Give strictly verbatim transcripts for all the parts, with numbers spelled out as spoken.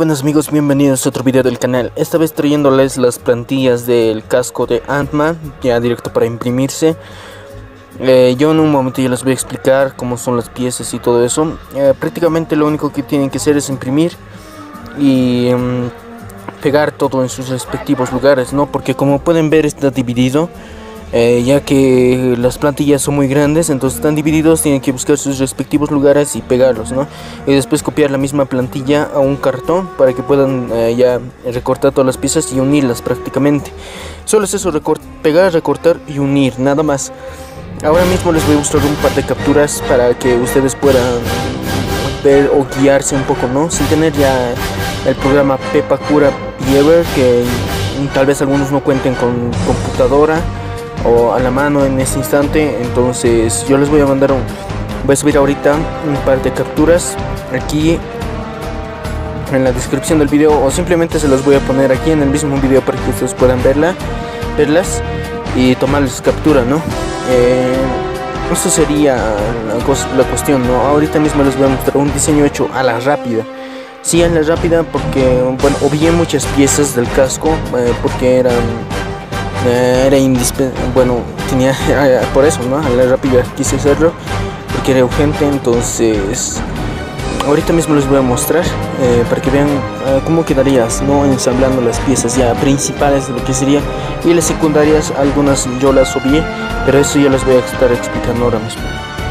Buenos amigos, bienvenidos a otro video del canal. Esta vez trayéndoles las plantillas del casco de Ant-Man, ya directo para imprimirse. eh, Yo en un momento ya les voy a explicar cómo son las piezas y todo eso. eh, Prácticamente lo único que tienen que hacer es imprimir y um, pegar todo en sus respectivos lugares, ¿no? Porque como pueden ver está dividido. Eh, ya que las plantillas son muy grandes, entonces están divididos, tienen que buscar sus respectivos lugares y pegarlos, ¿no? Y después copiar la misma plantilla a un cartón para que puedan eh, ya recortar todas las piezas y unirlas prácticamente. Solo es eso, recort pegar, recortar y unir, nada más. Ahora mismo les voy a mostrar un par de capturas para que ustedes puedan ver o guiarse un poco, ¿no? Sin tener ya el programa Pepakura Beaver, que tal vez algunos no cuenten con computadora o a la mano en este instante. Entonces yo les voy a mandar un voy a subir ahorita un par de capturas aquí en la descripción del video, o simplemente se los voy a poner aquí en el mismo video para que ustedes puedan verla verlas y tomarles captura, ¿no? Eh, esto sería la, cosa, la cuestión, ¿no? Ahorita mismo les voy a mostrar un diseño hecho a la rápida. Sí, a la rápida, porque bueno, obvié muchas piezas del casco eh, porque eran era indispensable, bueno, tenía, por eso, ¿no? A la rápida quise hacerlo, porque era urgente. Entonces, ahorita mismo les voy a mostrar, eh, para que vean eh, cómo quedarías, ¿no? Ensamblando las piezas ya principales de lo que sería, y las secundarias, algunas yo las obvié, pero eso ya les voy a estar explicando ahora mismo.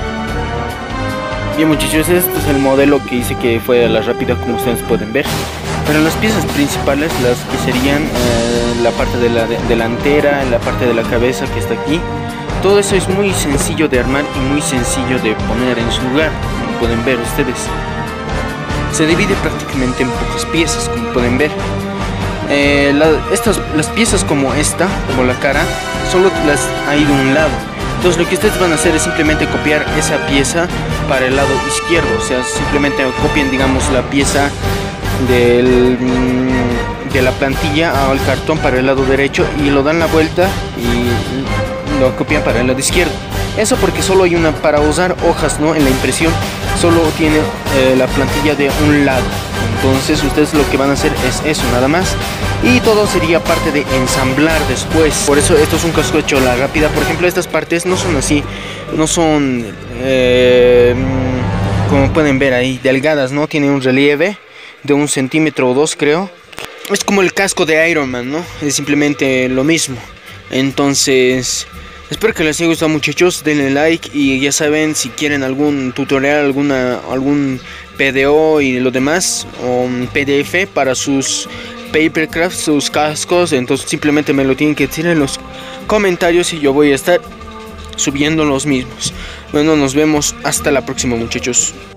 Bien muchachos, este es el modelo que hice, que fue a la rápida, como ustedes pueden ver. Pero las piezas principales, las que serían eh, la parte de la de delantera, la parte de la cabeza que está aquí, todo eso es muy sencillo de armar y muy sencillo de poner en su lugar, como pueden ver ustedes. Se divide prácticamente en pocas piezas, como pueden ver. Eh, la, estas, las piezas como esta, como la cara, solo las hay de un lado. Entonces lo que ustedes van a hacer es simplemente copiar esa pieza para el lado izquierdo. O sea, simplemente copien, digamos, la pieza del, de la plantilla al cartón para el lado derecho y lo dan la vuelta y lo copian para el lado izquierdo. Eso porque solo hay una, para usar hojas, ¿no? En la impresión solo tiene eh, la plantilla de un lado. Entonces ustedes lo que van a hacer es eso, nada más. Y todo sería parte de ensamblar después. Por eso esto es un casco hecho a la rápida. Por ejemplo, estas partes no son así, no son eh, como pueden ver ahí, delgadas, ¿no? Tiene un relieve de un centímetro o dos, creo. Es como el casco de Iron Man, ¿no? Es simplemente lo mismo. Entonces, espero que les haya gustado, muchachos. Denle like y ya saben, si quieren algún tutorial, alguna algún P D O y lo demás, o un P D F para sus papercraft, sus cascos, entonces simplemente me lo tienen que decir en los comentarios y yo voy a estar subiendo los mismos. Bueno, nos vemos hasta la próxima, muchachos.